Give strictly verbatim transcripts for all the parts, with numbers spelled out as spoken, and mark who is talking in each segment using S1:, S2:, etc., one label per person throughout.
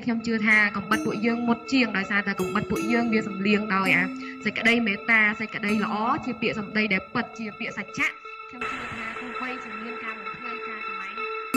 S1: ខ្ញុំជឿថាកំបិតពួកយើងមុតជាងដោយសារតែកំបិតពួកយើងវាសំលៀងដោយអាសេចក្តីមេត្តាសេចក្តីល្អជាពាក្យសម្ដីដែលពិតជាពាក្យសច្ចៈខ្ញុំជឿថាទោះបីជាមានការបំភ្លៃការកន្លែង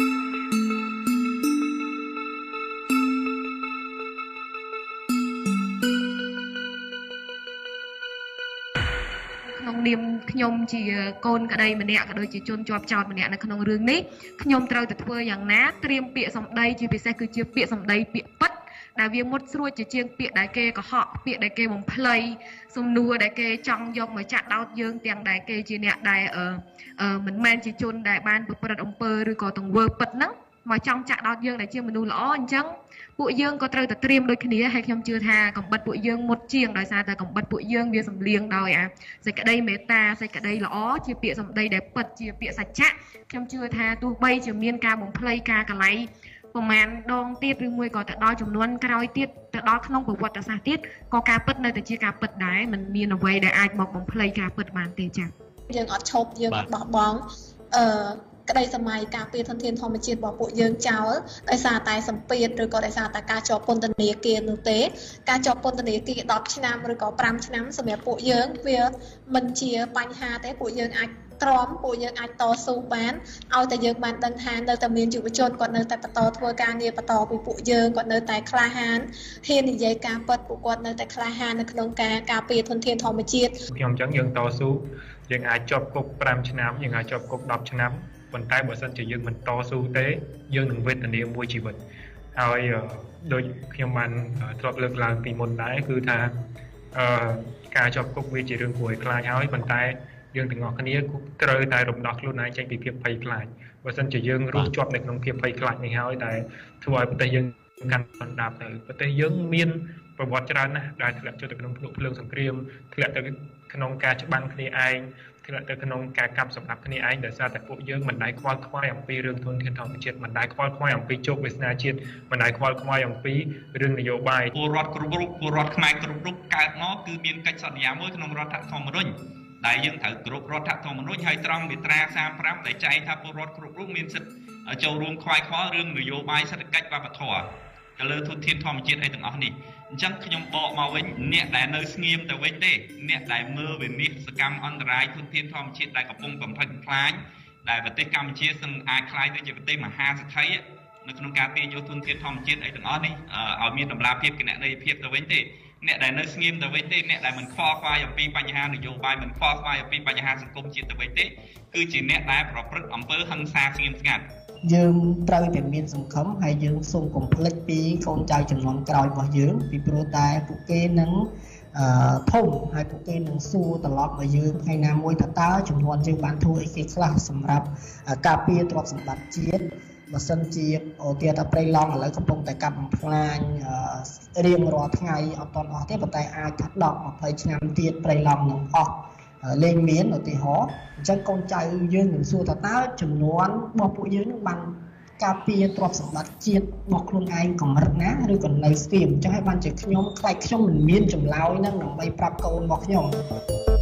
S1: ក្នុងនាមខ្ញុំជាកូនក្តីម្នាក់ក៏ដូចជាជនជាប់ចោទម្នាក់នៅក្នុងរឿងនេះខ្ញុំត្រូវតែធ្វើយ៉ាងណាត្រៀមពាក្យសម្ដីជាពិសេសគឺជាពាក្យសម្ដីពាក្យពិតដែលវាមុតស្រួចជាជាងពាក្យដែលគេកុហកពាក្យដែលគេបំភ្លៃសំណួរដែលគេចង់យកមកចាក់ដោតយើងទាំងដែលគេជាអ្នកដែលអឺមិនមែនជាជនដែលបានប្រព្រឹត្តអំពើឬក៏ទង្វើពិតហ្នឹងមកចង់ចាក់ដោតយើងដែលជាមនុស្សល្អអញ្ចឹងពួកយើងក៏ត្រូវតែត្រៀមដូចគ្នាហើយខ្ញុំជឿថាកំបិតពួកយើងមុតជាងដោយសារតែកំបិតពួកយើងវាសំលៀងដោយអាសេចក្តីមេត្តាសេចក្តីល្អជាពាក្យសម្ដីដែលពិតជាពាក្យសច្ចៈខ្ញុំជឿថាទោះបីជាមានការបំភ្លៃការកលៃប្រមាណដងទៀតឬមួយក៏ទៅដល់ចំនួនក្រោយទៀតទៅដល់ក្នុងប្រវត្តិសាស្ត្រទៀតក៏ការពិតនៅតែជាការពិតដែរมันមានអ្វីដែលអាចមកបំភ្លៃការពិតបានទេចា៎
S2: យើងអត់ឈប់យើងអត់បោះបង់អឺក្តីសម័យការពារធនធានធម្មជាតិរបស់ពួកយើងចោលដោយសារតែសម្ពាធឬក៏ដោយសារតែការជាប់ពន្ធនាគារនោះទេការជាប់ពន្ធនាគារដប់ឆ្នាំឬក៏ប្រាំឆ្នាំសម្រាប់ពួកយើងវាមិនជាបញ្ហាទេពួកយើងអាចទ្រាំពួកយើងអាចតស៊ូបានឲ្យតែយើងបានដឹងថានៅតែមានយុវជនគាត់នៅតែបន្តធ្វើការងារបន្តពីពួកយើងគាត់នៅតែក្លាហានហ៊ាននិយាយការពិតពួកគាត់នៅតែក្លាហាននៅក្នុងការការពារធនធានធម្មជាតិ
S3: ខ្ញុំអញ្ចឹងយើងតស៊ូយើងអាចជាប់គុកប្រាំឆ្នាំយើងអាចជាប់គុកដប់ឆ្នាំប៉ុន្តែបើសិនជាយើងមិនតស៊ូទេយើងនឹងវេទនាមួយជីវិតហើយដូចខ្ញុំបានធ្លាប់លើកឡើងពីមុនដែរគឺថាអឺការជាប់គុកវាជារឿងគួរឲ្យខ្លាចហើយប៉ុន្តែយើងទាំងអស់គ្នាត្រូវតែរំដោះខ្លួនឯងចេញពីភាពភ័យខ្លាចបើមិនជាយើងរស់ជាប់នៅក្នុងភាពភ័យខ្លាចនេះហើយតែធ្វើឲ្យប្រទេសយើងកាន់បណ្ដាប់ទៅប្រទេសយើងមានប្រវត្តិច្រើនណាស់ដែលធ្លាក់ចូលទៅក្នុងភ្នក់ភ្លើងសង្គ្រាមធ្លាក់ទៅក្នុងការច្បាំងគ្នាឯងធ្លាក់ទៅក្នុងការកាប់សម្លាប់គ្នាឯងដោយសារតែពួកយើងមិនដែលខ្វល់ខ្វាយអំពីរឿងធនធានធម្មជាតិមិនដែលខ្វល់ខ្វាយអំពីជោគវាសនាជាតិមិនដែលខ្វល់ខ្វាយអំពីរឿងនយោបាយ
S4: ពលរដ្ឋគ្រប់រូបពលរដ្ឋខ្មែរគ្រប់រូបកើតមកគឺមានកិច្ចសន្យាមួយក្នុងរដ្ឋធម្មនុញ្ញដែលយើងត្រូវគ្រប់រដ្ឋធម្មនុញ្ញហើយត្រង់មាត្រាសាមប្រាំដែលចែងថាពលរដ្ឋគ្រប់រូបមានសិទ្ធិចូលរួមខ្វាយខ្វល់រឿងនយោបាយសេដ្ឋកិច្ចវប្បធម៌ទៅលើធនធានធម្មជាតិអីទាំងអស់នេះអញ្ចឹងខ្ញុំបកមកវិញអ្នកដែលនៅស្ងៀមទៅវិញទេអ្នកដែលមើលវិនិច្ឆ័យសកម្មអន្តរាយធនធានធម្មជាតិដែលកំពុងបំផិតបំផ្លាញដែលប្រទេសកម្ពុជានឹងអាចក្លាយទៅជាប្រទេសមហាសទ្ធិនៅក្នុងការទាញយកធនធានធម្មជាតិអីទាំងអស់នេះឲ្យមានតម្លាភាពគណនេយ្យភាពទៅវិញទេអ្នកដែលនៅស្ងៀមទៅវិញទេអ្នកដែលមិនខ្វល់ខ្វាយអំពីបញ្ហានយោបាយមិនខ្វល់ខ្វាយអំពីបញ្ហាសង្គមជាតិទៅវិញទេគឺជាអ្នកដែលប្រព្រឹត្តអំពើហិង្សាស្ងៀមស្ងាត់
S5: យើងត្រូវតែមានសង្ឃឹមហើយយើងសូមកុំភ្លេចពីកូនចៅចំនួនក្រោយរបស់យើងពីព្រោះតែពួកគេនឹងអឺធំហើយពួកគេនឹងសួរត្រឡប់មកយើងថ្ងៃណាមួយថាតើចំនួនយើងបានធ្វើអីគេខ្លះសម្រាប់ការពារទ្រព្យសម្បត្តិជាតិបើសិនជាអូទាថាព្រៃឡង់ឥឡូវកំពុងតែកាប់បំផ្លាញរៀងរាល់ថ្ងៃអត់ទាន់អស់ទេប៉ុន្តែអាចថាដប់ម្ភៃឆ្នាំទៀតព្រៃឡង់នឹងអស់លេងមានឧទាហរណ៍អញ្ចឹងកូនចៅយើងនឹងសួរថាតើចំនួនរបស់ពួកយើងនឹងបានការពារទ្រព្យសម្បត្តិជាតិរបស់ខ្លួនឯងកម្រិតណាឬក៏នៅស្ទាមអញ្ចឹងឲ្យបានជាខ្ញុំខ្លាចខ្ញុំមិនមានចម្លើយនឹងដើម្បីប្រាប់កូនរបស់ខ្ញុំ